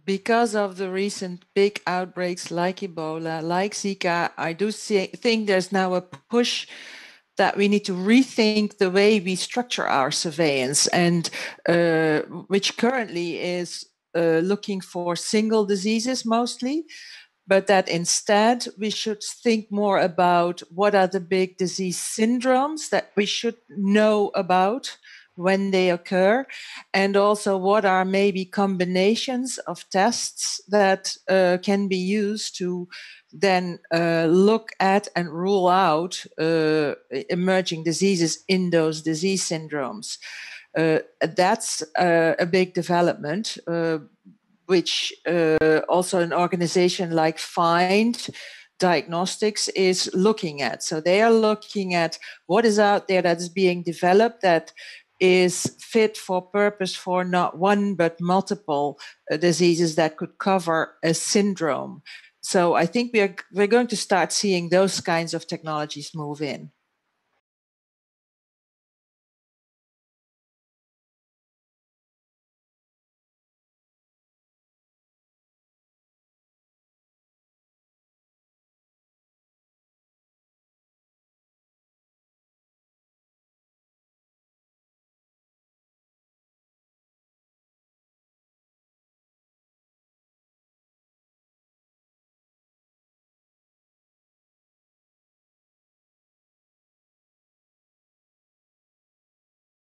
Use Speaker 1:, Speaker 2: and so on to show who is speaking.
Speaker 1: because of the recent big outbreaks like Ebola, like Zika, I do think there's now a push that we need to rethink the way we structure our surveillance, and which currently is looking for single diseases mostly, but that instead we should think more about what are the big disease syndromes that we should know about when they occur, and also what are maybe combinations of tests that can be used to then look at and rule out emerging diseases in those disease syndromes. That's a big development, which also an organization like FIND Diagnostics is looking at. So they are looking at what is out there that is being developed that is fit for purpose for not one but multiple diseases that could cover a syndrome. So I think we're going to start seeing those kinds of technologies move in.